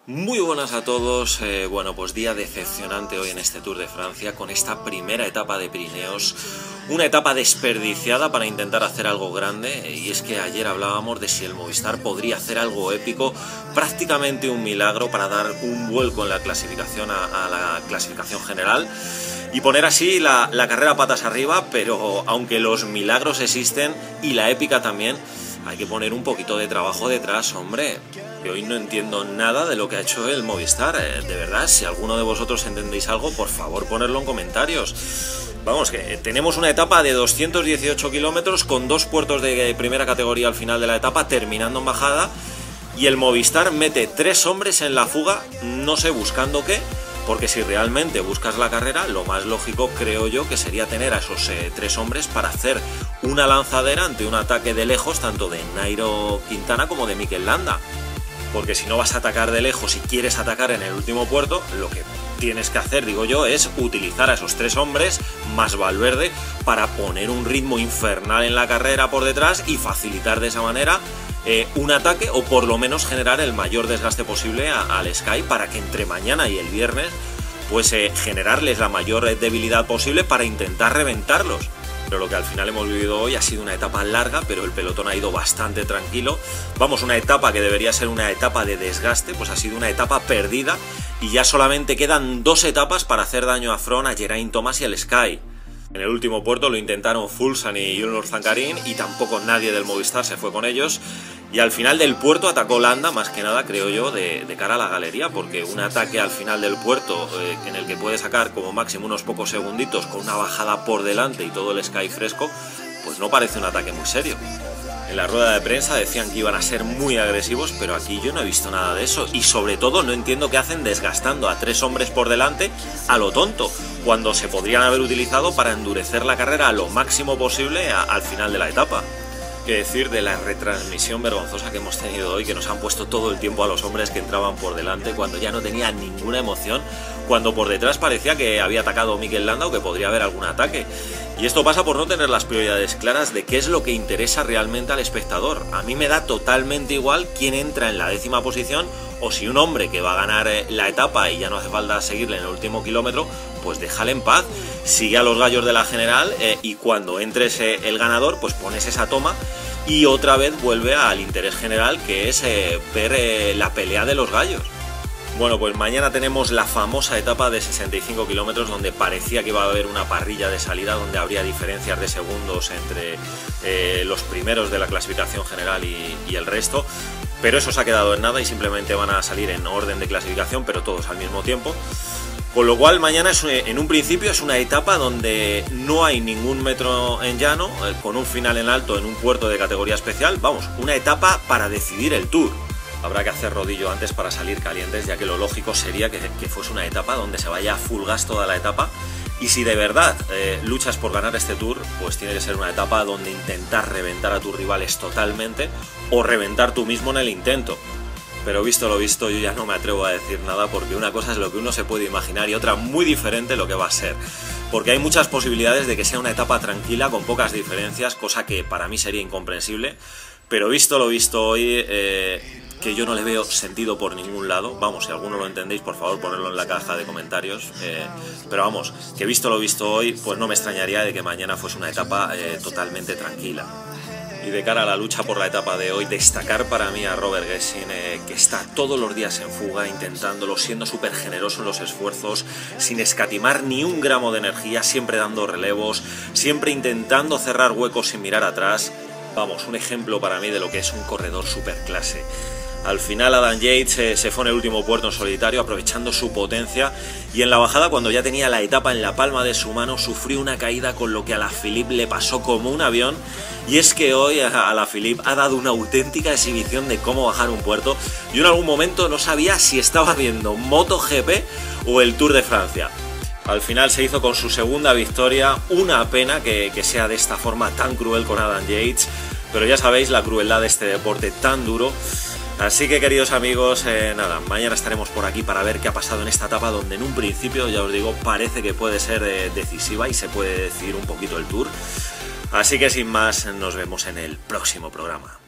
Muy buenas a todos, bueno pues día decepcionante hoy en este Tour de Francia con esta primera etapa de Pirineos, una etapa desperdiciada para intentar hacer algo grande, y es que ayer hablábamos de si el Movistar podría hacer algo épico, prácticamente un milagro para dar un vuelco en la clasificación a la clasificación general y poner así la carrera patas arriba, pero aunque los milagros existen y la épica también, hay que poner un poquito de trabajo detrás, hombre. Que hoy no entiendo nada de lo que ha hecho el Movistar. De verdad, si alguno de vosotros entendéis algo, por favor ponedlo en comentarios. Vamos, que tenemos una etapa de 218 kilómetros con dos puertos de primera categoría al final de la etapa, terminando en bajada, y el Movistar mete 3 hombres en la fuga, no sé buscando qué, porque si realmente buscas la carrera, lo más lógico creo yo que sería tener a esos 3 hombres para hacer una lanzadera ante un ataque de lejos, tanto de Nairo Quintana como de Mikel Landa. Porque si no vas a atacar de lejos y quieres atacar en el último puerto, lo que tienes que hacer, digo yo, es utilizar a esos 3 hombres más Valverde para poner un ritmo infernal en la carrera por detrás y facilitar de esa manera un ataque, o por lo menos generar el mayor desgaste posible al Sky, para que entre mañana y el viernes pues generarles la mayor debilidad posible para intentar reventarlos. Pero lo que al final hemos vivido hoy ha sido una etapa larga, pero el pelotón ha ido bastante tranquilo. Vamos, una etapa que debería ser una etapa de desgaste, pues ha sido una etapa perdida, y ya solamente quedan 2 etapas para hacer daño a Froome, a Geraint Thomas y al Sky. En el último puerto lo intentaron Fulsan y Junior Zancarín, y tampoco nadie del Movistar se fue con ellos. Y al final del puerto atacó Landa, más que nada creo yo de cara a la galería, porque un ataque al final del puerto en el que puede sacar como máximo unos pocos segunditos con una bajada por delante y todo el Sky fresco, pues no parece un ataque muy serio. En la rueda de prensa decían que iban a ser muy agresivos, pero aquí yo no he visto nada de eso, y sobre todo no entiendo qué hacen desgastando a 3 hombres por delante a lo tonto, cuando se podrían haber utilizado para endurecer la carrera a lo máximo posible al final de la etapa. Qué decir de la retransmisión vergonzosa que hemos tenido hoy, que nos han puesto todo el tiempo a los hombres que entraban por delante cuando ya no tenía ninguna emoción, cuando por detrás parecía que había atacado Mikel Landa o que podría haber algún ataque. Y esto pasa por no tener las prioridades claras de qué es lo que interesa realmente al espectador. A mí me da totalmente igual quién entra en la 10ª posición, o si un hombre que va a ganar la etapa y ya no hace falta seguirle en el último kilómetro, pues déjale en paz, sigue a los gallos de la general, y cuando entres el ganador, pues pones esa toma y otra vez vuelve al interés general, que es ver la pelea de los gallos. Bueno, pues mañana tenemos la famosa etapa de 65 kilómetros, donde parecía que iba a haber una parrilla de salida, donde habría diferencias de segundos entre los primeros de la clasificación general y el resto, pero eso se ha quedado en nada y simplemente van a salir en orden de clasificación, pero todos al mismo tiempo. Con lo cual mañana en un principio es una etapa donde no hay ningún metro en llano, con un final en alto en un puerto de categoría especial. Vamos, una etapa para decidir el Tour. Habrá que hacer rodillo antes para salir calientes, ya que lo lógico sería que fuese una etapa donde se vaya a full gas toda la etapa. Y si de verdad luchas por ganar este Tour, pues tiene que ser una etapa donde intentar reventar a tus rivales totalmente, o reventar tú mismo en el intento. Pero visto lo visto, yo ya no me atrevo a decir nada, porque una cosa es lo que uno se puede imaginar y otra muy diferente lo que va a ser. Porque hay muchas posibilidades de que sea una etapa tranquila, con pocas diferencias, cosa que para mí sería incomprensible. Pero visto lo visto hoy, que yo no le veo sentido por ningún lado. Vamos, si alguno lo entendéis, por favor ponedlo en la caja de comentarios. Pero vamos, que visto lo visto hoy, pues no me extrañaría de que mañana fuese una etapa totalmente tranquila. Y de cara a la lucha por la etapa de hoy, destacar para mí a Robert Gessin, que está todos los días en fuga, intentándolo, siendo súper generoso en los esfuerzos, sin escatimar ni un gramo de energía, siempre dando relevos, siempre intentando cerrar huecos sin mirar atrás. Vamos, un ejemplo para mí de lo que es un corredor súper clase. Al final Adam Yates se fue en el último puerto en solitario, aprovechando su potencia, y en la bajada, cuando ya tenía la etapa en la palma de su mano, sufrió una caída, con lo que Alaphilippe le pasó como un avión. Y es que hoy Alaphilippe ha dado una auténtica exhibición de cómo bajar un puerto. Yo en algún momento no sabía si estaba viendo MotoGP o el Tour de Francia. Al final se hizo con su 2ª victoria. Una pena que sea de esta forma tan cruel con Adam Yates, pero ya sabéis la crueldad de este deporte tan duro. Así que, queridos amigos, nada, mañana estaremos por aquí para ver qué ha pasado en esta etapa, donde en un principio, ya os digo, parece que puede ser decisiva y se puede decidir un poquito el Tour. Así que sin más, nos vemos en el próximo programa.